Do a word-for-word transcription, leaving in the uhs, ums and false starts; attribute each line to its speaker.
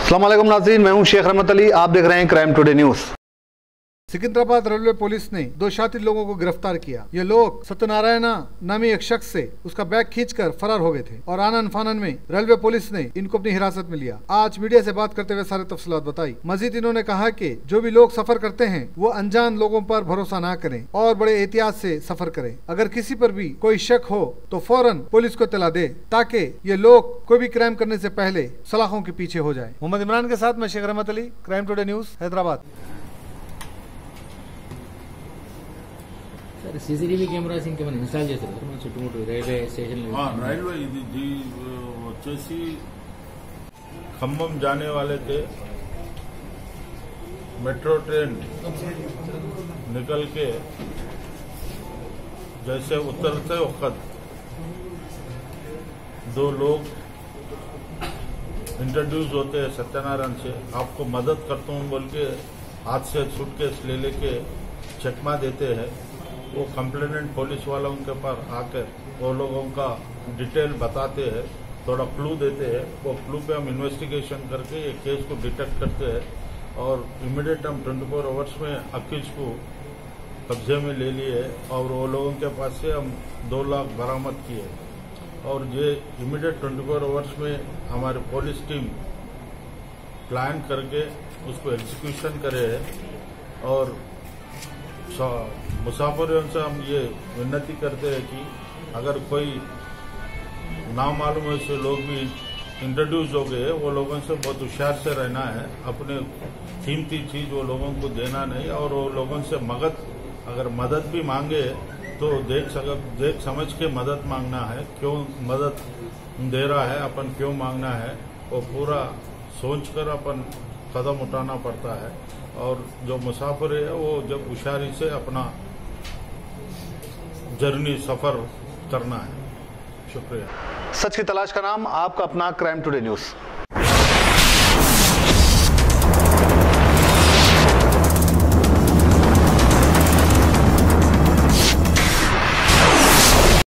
Speaker 1: अस्सलाम वालेकुम नाज़रीन, मैं हूं शेख रहमत अली। आप देख रहे हैं crime today news.
Speaker 2: Secunderabad railway police ने दो शातिर लोगों को गिरफ्तार किया। ये लोग सत्यनारायणा नामी एक शख्स से उसका बैग खींचकर फरार हो गए थे और आनन फानन में रेलवे पुलिस ने इनको अपनी हिरासत में लिया। आज मीडिया से बात करते हुए सारे तफसीलात बताई। मजीद इन्होंने कहा कि जो भी लोग सफर करते हैं वो अनजान लोगों पर भरोसा ना करें और बड़े एहतियात से सफर करें। अगर किसी पर भी कोई शक हो तो फौरन पुलिस को इत्तला दे ताकि ये लोग कोई भी क्राइम करने से पहले सलाखों के पीछे हो जाए। मोहम्मद इमरान के साथ मैं Sheikh Rahmat Ali, crime today news, Hyderabad.
Speaker 3: CCTV cameras ఇంకేమైనా ఇన్స్టాల్ చేశారు మన చుట్టుముట్టు రైల్వే స్టేషన్
Speaker 4: రైల్వే ఇది जी వచ్చేసి ఖమ్మం जाने वाले थे। मेट्रो ट्रेन निकल के जैसे उतरते वक्त दो लोग इंट्रोड्यूस होते हैं सत्यनारायण से, आपको मदद करता हूँ बोल के हाथ से सूटकेस ले लेके चकमा देते हैं। वो कंप्लेनेंट पुलिस वालों के पास आकर वो लोगों का डिटेल बताते हैं, थोड़ा क्लू देते हैं। वो क्लू पे हम इन्वेस्टिगेशन करके ये केस को डिटेक्ट करते हैं और इमीडिएट हम चौबीस आवर्स में अक्यूज को कब्जे में ले लिए और वो लोगों के पास से हम दो लाख बरामद किए और ये इमीडिएट चौबीस आवर्स में हमारी पुलिस टीम प्लान करके उसको एग्जीक्यूशन करे है। और मुसाफिरों से हम ये विनती करते हैं कि अगर कोई नामालूम ऐसे लोग भी इंट्रोड्यूस हो गए, वो लोगों से बहुत होशियार से रहना है। अपने कीमती चीज वो लोगों को देना नहीं और वो लोगों से मदद अगर मदद भी मांगे तो देख सक देख समझ के मदद मांगना है। क्यों मदद दे रहा है, अपन क्यों मांगना है, वो पूरा सोचकर अपन कदम उठाना पड़ता है। और जो मुसाफिर है वो जब होशियारी से अपना जर्नी सफर करना है। शुक्रिया।
Speaker 1: सच की तलाश का नाम, आपका अपना क्राइम टुडे न्यूज़।